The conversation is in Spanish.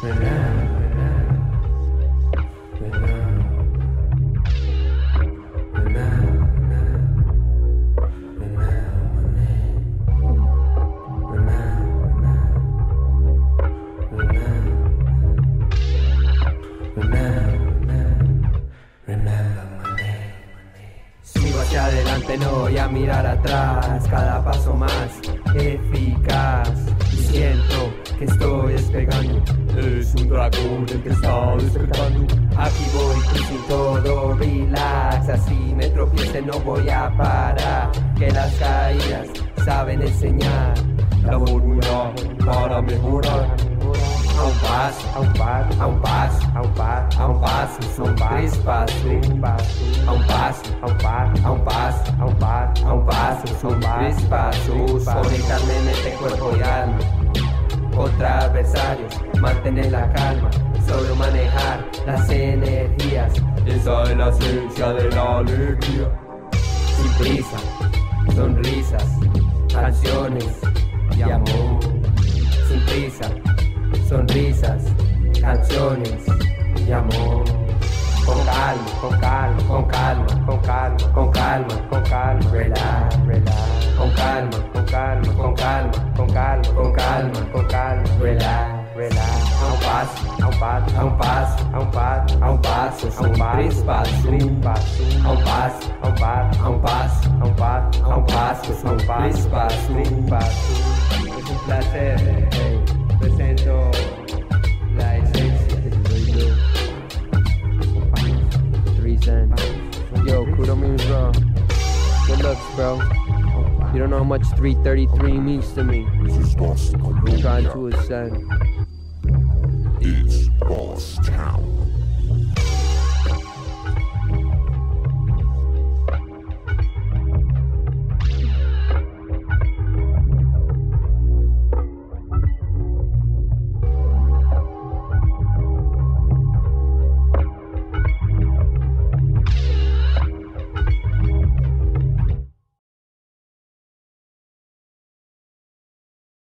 Hacia adelante, no voy a mirar atrás, cada paso más eficaz. Y siento que estoy despegando, es un dragón el que está despertando. Aquí voy, cruising todo relax, así me tropiece no voy a parar. Que las caídas saben enseñar la fórmula para mejorar. A un paso, a un paso, a un paso, a un paso, a un paso, son tres pasos. A un paso, a un paso, a un paso, a un paso, a un paso, son tres pasos. Conectarme en este cuerpo y alma contra adversarios, mantener la calma, sobre manejar las energías. Esa es la esencia de la alegría. Sin prisa, sonrisas, canciones y amor. Sin prisa, sonrisas, canciones y amor. Con calma, con calma, con calma, con calma, con calma, con calma, relax, relax. Con calma, con calma, con calma, con calma, con calma, con calma, relax, relax. A un paso, a un paso, a un paso, a un paso, a un paso, son tres pasos. A un paso, a un paso, a un paso, a un paso, a un paso, son tres pasos. Es un placer, presento la esencia del yo. Yo, Kudo means bro. Good looks, bro. You don't know how much 333 means to me. I'm trying to ascend. It's Boss Town.